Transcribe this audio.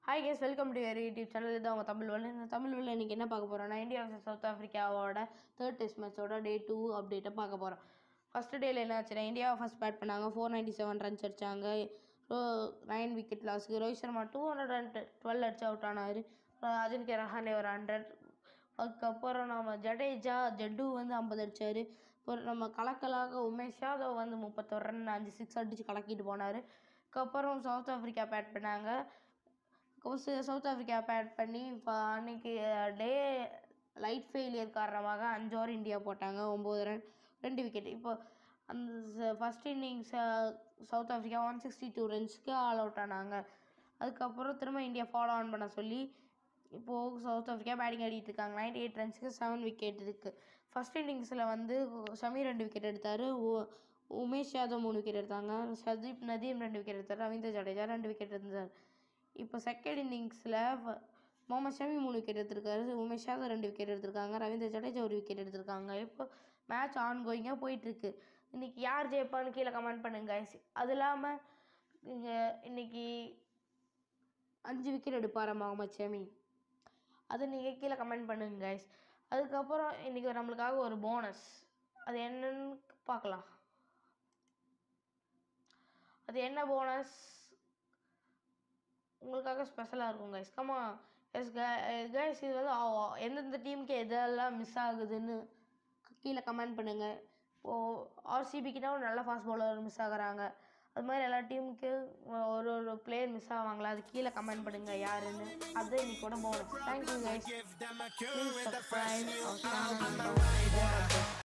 Hi guys, welcome to your YouTube channel. இது அவங்க தமிழ் வேலை இன்றைக்கி என்ன பார்க்க போகிறோம்னா, இந்தியா vs சவுத் ஆஃப்ரிக்காவோட தேர்ட் டெஸ்ட் மேட்சோட டே 2 அப்டேட்டை பார்க்க போகிறோம். ஃபஸ்ட்டு டேயில் என்ன ஆச்சுன்னா, இந்தியா ஃபஸ்ட் பேட் பண்ணாங்க. 497 ரன்ஸ் அடித்தாங்க. 9 விக்கெட் லாஸுக்கு. ரோஹித் சர்மா 212 அடிச்சு அவுட் ஆனார். அஜின்கிய ரஹானே ஒரு 100. அதுக்கப்புறம் நம்ம ஜட்டு வந்து 50 அடித்தார். அப்புறம் நம்ம கலக்கலாக உமேஷ் யாதவ் வந்து 31 ரன் 5 6 அடித்து கலக்கிட்டு போனார். அதுக்கப்புறம் சவுத் ஆஃப்ரிக்கா பேட் பண்ணாங்க. சவுத் ஆஃப்ரிக்கா பேட் பண்ணி இப்போ அன்றைக்கி டே லைட் ஃபெயிலியர் காரணமாக 5 ஓவர் இந்தியா போட்டாங்க. 9 ரன் 2 விக்கெட். இப்போ அந்த ஃபஸ்ட் இன்னிங்ஸ் சவுத் ஆஃப்ரிக்கா 162 ரன்ஸ்க்கு ஆல் அவுட் ஆனாங்க. அதுக்கப்புறம் திரும்ப இந்தியா ஃபாலோ ஆன் பண்ண சொல்லி இப்போது சவுத் ஆஃப்ரிக்கா பேட்டிங் ஆடிட்டு இருக்காங்க. 98 ரன்ஸுக்கு 7 விக்கெட் இருக்குது. ஃபஸ்ட் இன்னிங்ஸில் வந்து ஷமி 2 விக்கெட் எடுத்தார். உமேஷ் யாதவ் 3 விக்கெட் எடுத்தாங்க. சதீப் நதீம் 2 விக்கெட் எடுத்தார். ரவீந்திர ஜடேஜா 2 விக்கெட் இருந்தார். இப்போ செகண்ட் இன்னிங்ஸில் முகமது ஷமி 3 விக்கெட் எடுத்திருக்காரு. உமேஷ் யாதவ் 2 விக்கெட் எடுத்திருக்காங்க. ரவீந்திர ஜடேஜா 1 விக்கெட் எடுத்திருக்காங்க. இப்போ மேட்ச் ஆன் கோயிங்காக போயிட்டுருக்கு. இன்றைக்கி யார் ஜெயிப்பான்னு கீழே கமெண்ட் பண்ணுங்க guys. அது இல்லாமல் இன்றைக்கி 5 விக்கெட் எடுப்பார் முகமது ஷமி. அது நீங்கள் கீழே கமெண்ட் பண்ணுங்க guys. அதுக்கப்புறம் இன்றைக்கி நம்மளுக்காக ஒரு போனஸ். அது என்னன்னு பார்க்கலாம். அது என்ன போனஸ் உங்களுக்காக ஸ்பெஷலாக இருக்கும் கைஸ். கமா எஸ் கைஸ், இது வந்து எந்தெந்த டீமுக்கு எதெல்லாம் மிஸ் ஆகுதுன்னு கீழே கமெண்ட் பண்ணுங்கள். இப்போது ஆர்சிபிக்குனா ஒரு நல்ல ஃபாஸ்ட் பவுலர் மிஸ் ஆகுறாங்க. அது மாதிரி எல்லா டீமுக்கு ஒரு பிளேயர் மிஸ் ஆவாங்களா, அது கீழே கமெண்ட் பண்ணுங்கள் யாருன்னு. அது இன்னைக்கோட bonus. Thank you guys. Please subscribe.